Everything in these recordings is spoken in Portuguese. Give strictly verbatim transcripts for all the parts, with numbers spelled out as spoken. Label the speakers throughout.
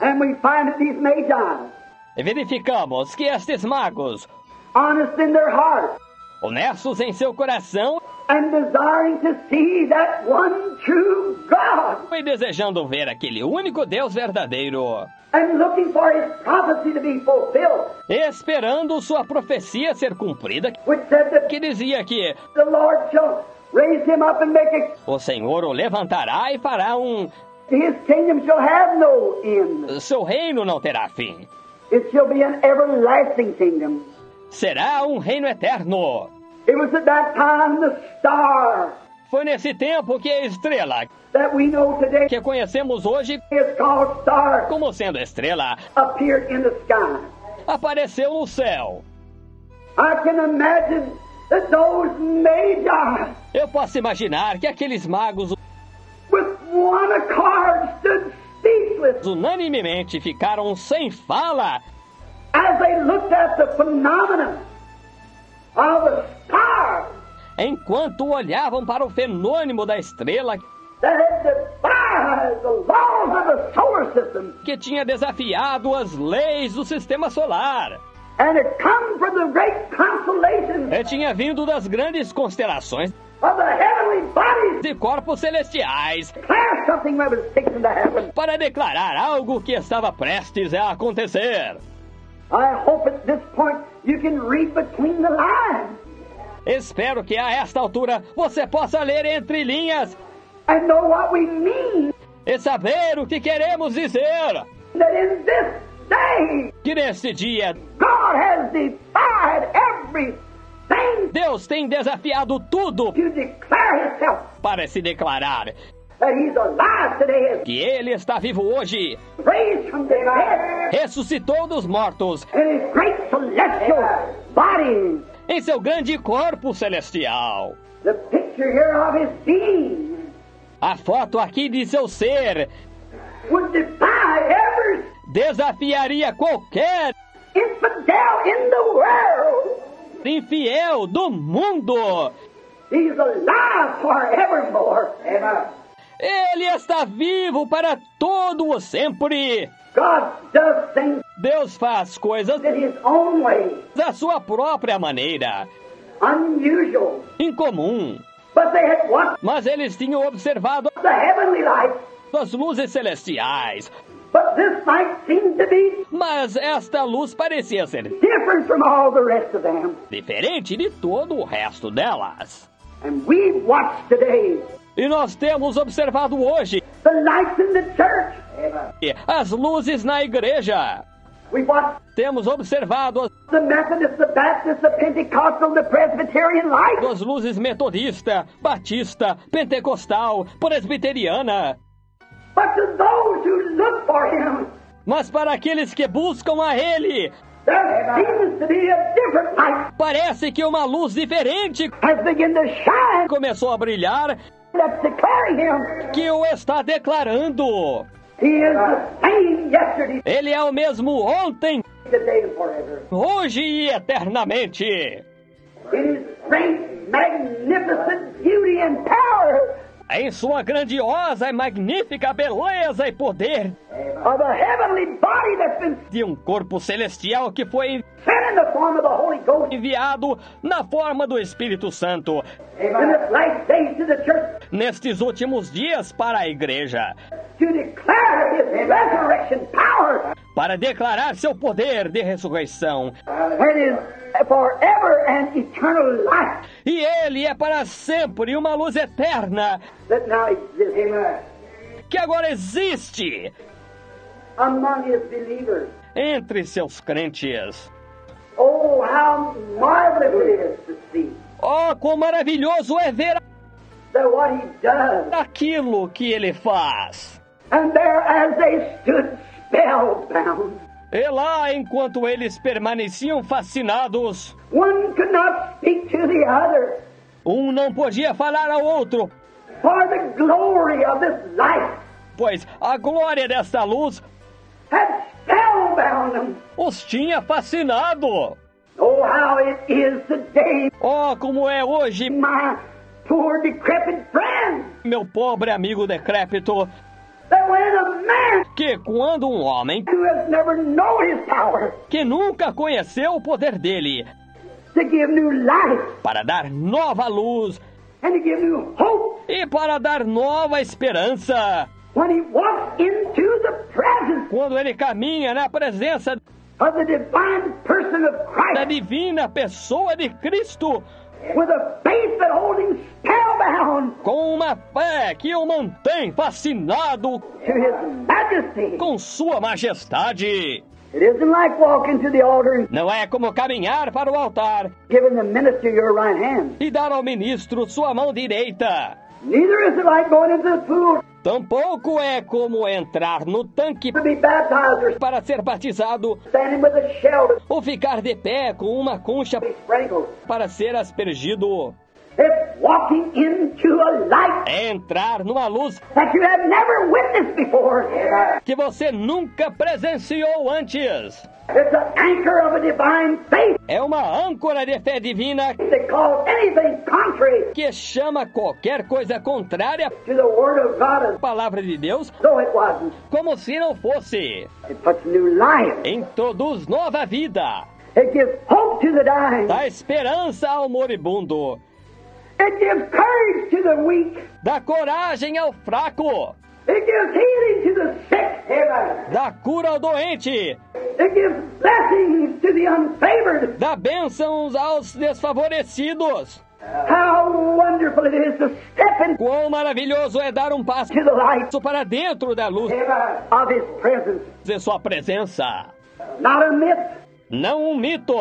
Speaker 1: And we find that these magi,
Speaker 2: E verificamos que estes magos,
Speaker 1: honest in their heart,
Speaker 2: honestos em seu coração
Speaker 1: and desiring to see that one true God,
Speaker 2: e desejando ver aquele único Deus verdadeiro,
Speaker 1: and looking for his prophecy to be fulfilled,
Speaker 2: esperando sua profecia ser cumprida,
Speaker 1: which said that
Speaker 2: que dizia que
Speaker 1: the Lord shall raise him up and make it,
Speaker 2: o Senhor o levantará e fará um...
Speaker 1: his kingdom shall have no end.
Speaker 2: Seu reino não terá fim.
Speaker 1: It shall be an everlasting kingdom.
Speaker 2: Será um reino eterno.
Speaker 1: It was at that time the star
Speaker 2: Foi nesse tempo que a estrela,
Speaker 1: that we know today
Speaker 2: que conhecemos hoje
Speaker 1: is called star,
Speaker 2: como sendo estrela,
Speaker 1: appeared in the sky.
Speaker 2: apareceu no céu.
Speaker 1: I can imagine that those magi,
Speaker 2: Eu posso imaginar que aqueles magos
Speaker 1: with one accord, stood speechless
Speaker 2: unanimemente ficaram sem fala
Speaker 1: as they looked at the phenomenon of a star
Speaker 2: enquanto olhavam para o fenômeno da estrela
Speaker 1: that had defied the laws of the solar system
Speaker 2: que tinha desafiado as leis do sistema solar.
Speaker 1: and had come from the great constellations
Speaker 2: E tinha vindo das grandes constelações
Speaker 1: of the heavenly bodies
Speaker 2: de corpos celestiais
Speaker 1: declare something that was fixing to happen.
Speaker 2: para declarar algo que estava prestes a acontecer.
Speaker 1: I hope at this point you can read between the lines
Speaker 2: Espero que a esta altura você possa ler entre linhas
Speaker 1: and know what we mean,
Speaker 2: e saber o que queremos dizer.
Speaker 1: that in this day
Speaker 2: Que neste dia
Speaker 1: God has defied everything
Speaker 2: Deus tem desafiado tudo
Speaker 1: to declare himself,
Speaker 2: para se declarar
Speaker 1: that he's alive today,
Speaker 2: que Ele está vivo hoje,
Speaker 1: raised from the dead,
Speaker 2: ressuscitou dos mortos
Speaker 1: in his great celestial body.
Speaker 2: em seu grande corpo celestial.
Speaker 1: The picture here of his being
Speaker 2: A foto aqui de seu ser
Speaker 1: would defy every
Speaker 2: desafiaria qualquer
Speaker 1: infidel in the world.
Speaker 2: infiel do mundo.
Speaker 1: He's alive forevermore. Amen.
Speaker 2: Ele está vivo para todo o sempre.
Speaker 1: God does things
Speaker 2: Deus faz coisas
Speaker 1: in his own way,
Speaker 2: da sua própria maneira,
Speaker 1: unusual.
Speaker 2: incomum.
Speaker 1: But they had watched
Speaker 2: Mas eles tinham observado
Speaker 1: the heavenly light,
Speaker 2: as luzes celestiais.
Speaker 1: but this light seemed to be
Speaker 2: Mas esta luz parecia ser
Speaker 1: different from all the rest of them.
Speaker 2: diferente de todo o resto delas.
Speaker 1: And we watch today
Speaker 2: E nós temos observado hoje
Speaker 1: the lights in the church.
Speaker 2: as luzes na igreja.
Speaker 1: We watch
Speaker 2: Temos observado
Speaker 1: the Methodist, the Baptist, the Pentecostal, the Presbyterian light.
Speaker 2: as luzes metodista, batista, pentecostal, presbiteriana.
Speaker 1: But to those who look for him,
Speaker 2: Mas para aqueles que buscam a Ele,
Speaker 1: there seems to be a different light
Speaker 2: parece que uma luz diferente
Speaker 1: has begun to shine
Speaker 2: começou a brilhar,
Speaker 1: that's declaring him.
Speaker 2: que o está declarando.
Speaker 1: He is the same yesterday,
Speaker 2: Ele é o mesmo ontem,
Speaker 1: today, and forever.
Speaker 2: hoje e eternamente.
Speaker 1: In his great, magnificent beauty and power
Speaker 2: Em sua grandiosa e magnífica beleza e poder
Speaker 1: of a heavenly body that's been
Speaker 2: de um corpo celestial que foi
Speaker 1: sent in the form of the Holy Ghost
Speaker 2: enviado na forma do Espírito Santo
Speaker 1: in this last days to the church
Speaker 2: nestes últimos dias para a igreja,
Speaker 1: to declare his resurrection power
Speaker 2: para declarar seu poder de ressurreição.
Speaker 1: and his forever and eternal life
Speaker 2: E ele é para sempre uma luz eterna
Speaker 1: that now exists
Speaker 2: que agora existe
Speaker 1: among his believers.
Speaker 2: entre seus crentes.
Speaker 1: Oh, how marvelous it is to see
Speaker 2: Oh, quão maravilhoso é ver
Speaker 1: that what he does.
Speaker 2: aquilo que ele faz.
Speaker 1: And there as they stood spellbound,
Speaker 2: E lá, enquanto eles permaneciam fascinados,
Speaker 1: one could not speak to the other,
Speaker 2: um não podia falar ao outro,
Speaker 1: for the glory of this light
Speaker 2: pois a glória desta luz
Speaker 1: had spellbound them.
Speaker 2: os tinha fascinado.
Speaker 1: Oh, how it is today,
Speaker 2: Oh, como é hoje,
Speaker 1: my poor decrepit friend,
Speaker 2: meu pobre amigo decrépito,
Speaker 1: that when a man
Speaker 2: que quando um homem
Speaker 1: who has never known his power
Speaker 2: que nunca conheceu o poder dele
Speaker 1: to give new life
Speaker 2: para dar nova luz
Speaker 1: and to give new hope,
Speaker 2: e para dar nova esperança,
Speaker 1: when he walks into the presence
Speaker 2: quando ele caminha na presença
Speaker 1: of the divine person of
Speaker 2: da
Speaker 1: Christ
Speaker 2: divina pessoa de Cristo,
Speaker 1: with a faith that holds him spellbound
Speaker 2: com uma fé que o mantém fascinado
Speaker 1: to his majesty.
Speaker 2: com sua majestade.
Speaker 1: It isn't like walking to the altar and
Speaker 2: Não é como caminhar para o altar
Speaker 1: giving the minister your right hand.
Speaker 2: e dar ao ministro sua mão direita.
Speaker 1: Neither is it like going into the pool
Speaker 2: Tampouco é como entrar no tanque
Speaker 1: to be baptized or
Speaker 2: para ser batizado
Speaker 1: standing with a shell to
Speaker 2: ou ficar de pé com uma concha
Speaker 1: be sprinkled.
Speaker 2: para ser aspergido.
Speaker 1: It's walking into a light
Speaker 2: É entrar numa luz
Speaker 1: that you have never witnessed before.
Speaker 2: que você nunca presenciou antes.
Speaker 1: It's an anchor of a divine faith
Speaker 2: É uma âncora de fé divina
Speaker 1: that calls anything contrary
Speaker 2: que chama qualquer coisa contrária
Speaker 1: to the Word of God
Speaker 2: à
Speaker 1: as
Speaker 2: palavra de Deus
Speaker 1: though it wasn't.
Speaker 2: como se não fosse.
Speaker 1: It puts new life.
Speaker 2: Introduz nova vida,
Speaker 1: It gives hope to the dying.
Speaker 2: dá esperança ao moribundo,
Speaker 1: It gives courage to the weak.
Speaker 2: dá coragem ao fraco,
Speaker 1: It gives healing to the sick. Amen.
Speaker 2: dá cura ao doente,
Speaker 1: It gives blessings to the unfavored.
Speaker 2: dá bênçãos aos desfavorecidos.
Speaker 1: How wonderful it is to step into
Speaker 2: Quão maravilhoso é dar um passo
Speaker 1: the light
Speaker 2: para dentro da luz
Speaker 1: of His presence.
Speaker 2: de sua presença.
Speaker 1: Not a myth.
Speaker 2: Não um mito,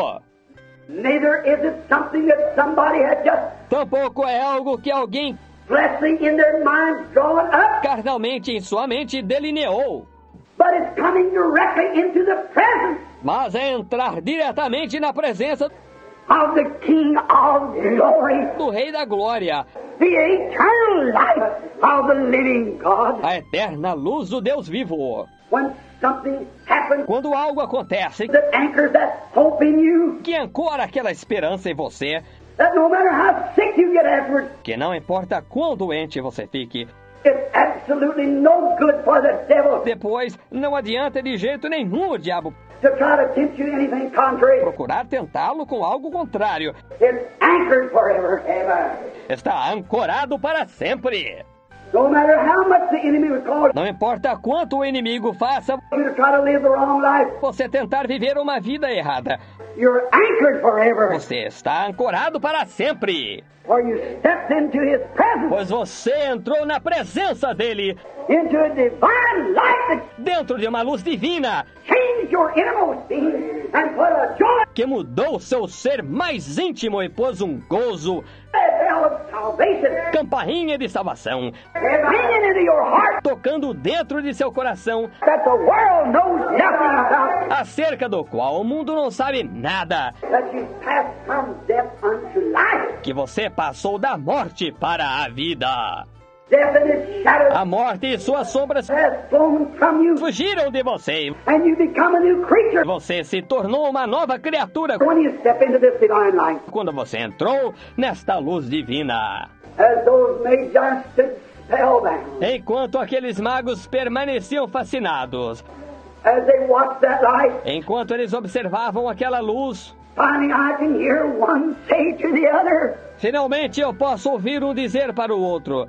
Speaker 1: Neither is it something that somebody had just
Speaker 2: tampouco é algo que alguém
Speaker 1: fleshly in their minds drawn up,
Speaker 2: carnalmente em sua mente delineou,
Speaker 1: but it's coming directly into the presence
Speaker 2: mas é entrar diretamente na presença
Speaker 1: of the King of glory,
Speaker 2: do Rei da Glória,
Speaker 1: the eternal life of the living God.
Speaker 2: a eterna luz do Deus vivo.
Speaker 1: When something happens
Speaker 2: Quando algo acontece
Speaker 1: that anchors that hope in you,
Speaker 2: que ancora aquela esperança em você,
Speaker 1: that no matter how sick you get afterwards,
Speaker 2: que não importa quão doente você fique,
Speaker 1: it's absolutely no good for the devil
Speaker 2: depois não adianta de jeito nenhum o diabo
Speaker 1: to try to tempt you anything contrary.
Speaker 2: procurar tentá-lo com algo contrário.
Speaker 1: It's anchored forever. Amen.
Speaker 2: Está ancorado para sempre.
Speaker 1: No matter how much the enemy would call
Speaker 2: Não importa quanto o inimigo faça
Speaker 1: you to try to live the wrong life,
Speaker 2: você tentar viver uma vida errada,
Speaker 1: you're anchored forever.
Speaker 2: você está ancorado para sempre,
Speaker 1: For you stepped into His presence,
Speaker 2: pois você entrou na presença dele,
Speaker 1: into a divine light that
Speaker 2: dentro de uma luz divina,
Speaker 1: changed your innermost being and put a joy
Speaker 2: que mudou seu ser mais íntimo e pôs um gozo,
Speaker 1: a bell of salvation
Speaker 2: campainha de salvação,
Speaker 1: ringing into your heart
Speaker 2: tocando dentro de seu coração,
Speaker 1: that the world knows nothing about,
Speaker 2: acerca do qual o mundo não sabe nada,
Speaker 1: that you passed from death unto life.
Speaker 2: que você passou da morte para a vida.
Speaker 1: Death and its shadow
Speaker 2: A morte e suas sombras
Speaker 1: has flown from you,
Speaker 2: fugiram de você.
Speaker 1: and you become a new creature
Speaker 2: Você se tornou uma nova criatura
Speaker 1: when you step into this divine light.
Speaker 2: quando você entrou nesta luz divina.
Speaker 1: As those magi stood spellbound,
Speaker 2: Enquanto aqueles magos permaneciam fascinados,
Speaker 1: as they watched that light,
Speaker 2: enquanto eles observavam aquela luz,
Speaker 1: finally I can hear one say to the other,
Speaker 2: finalmente eu posso ouvir um dizer para o outro: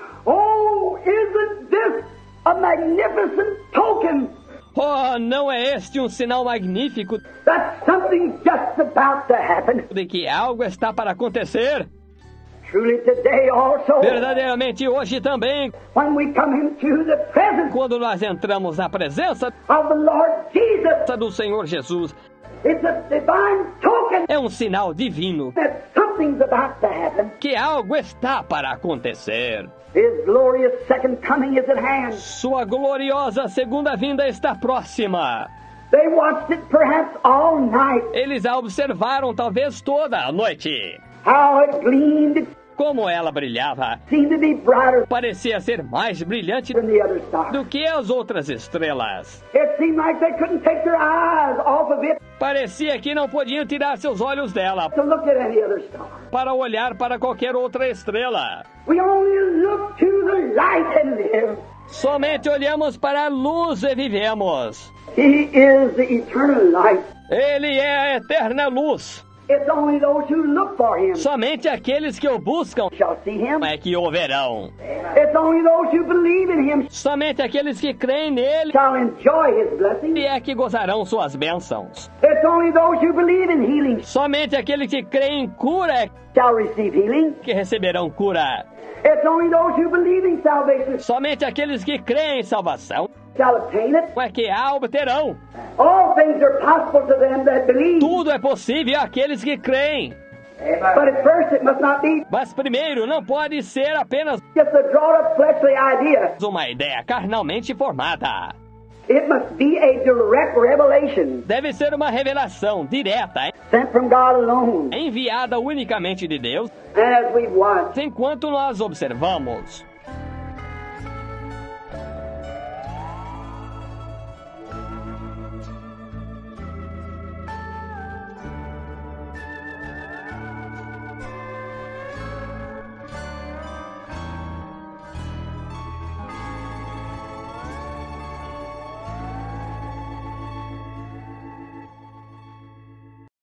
Speaker 1: "Oh, isn't this a magnificent token
Speaker 2: oh, não é este um sinal magnífico
Speaker 1: that something's just about to happen?"
Speaker 2: de que algo está para acontecer?
Speaker 1: Truly today also,
Speaker 2: Verdadeiramente hoje também,
Speaker 1: when we come into the presence
Speaker 2: quando nós entramos na presença
Speaker 1: of the Lord Jesus,
Speaker 2: do Senhor Jesus,
Speaker 1: it's a divine token
Speaker 2: é um sinal divino
Speaker 1: that something's about to happen.
Speaker 2: que algo está para acontecer.
Speaker 1: His glorious second coming is at hand.
Speaker 2: Sua gloriosa segunda vinda está próxima.
Speaker 1: They watched it perhaps all night.
Speaker 2: Eles a observaram talvez toda a noite.
Speaker 1: How it gleamed,
Speaker 2: Como ela brilhava,
Speaker 1: seemed to be brighter
Speaker 2: parecia ser mais brilhante
Speaker 1: than the other stars.
Speaker 2: do que as outras estrelas.
Speaker 1: It seemed like they couldn't take their eyes off of it
Speaker 2: Parecia que não podiam tirar seus olhos dela
Speaker 1: to look at any other star.
Speaker 2: para olhar para qualquer outra estrela.
Speaker 1: We only look to the light and live.
Speaker 2: Somente olhamos para a luz e vivemos.
Speaker 1: He is the eternal light.
Speaker 2: Ele é a eterna luz.
Speaker 1: It's only those who look for him
Speaker 2: Somente aqueles que o buscam
Speaker 1: shall see him.
Speaker 2: é que o verão.
Speaker 1: It's only those who believe in him
Speaker 2: Somente aqueles que creem nele
Speaker 1: shall enjoy his blessing.
Speaker 2: é que gozarão suas bênçãos.
Speaker 1: It's only those who believe in healing
Speaker 2: Somente aqueles que creem em cura é
Speaker 1: shall receive healing.
Speaker 2: que receberão cura.
Speaker 1: It's only those who believe in salvation
Speaker 2: Somente aqueles que creem em salvação
Speaker 1: shall obtain it.
Speaker 2: é que a obterão.
Speaker 1: All things are possible to them that believe.
Speaker 2: Tudo é possível àqueles que creem.
Speaker 1: But at first it must not be
Speaker 2: Mas primeiro, não pode ser apenas
Speaker 1: just a drawn up fleshly idea.
Speaker 2: uma ideia carnalmente formada.
Speaker 1: It must be a direct revelation
Speaker 2: Deve ser uma revelação direta, hein?
Speaker 1: sent from God alone.
Speaker 2: Enviada unicamente de Deus,
Speaker 1: And as we've watched,
Speaker 2: enquanto nós observamos.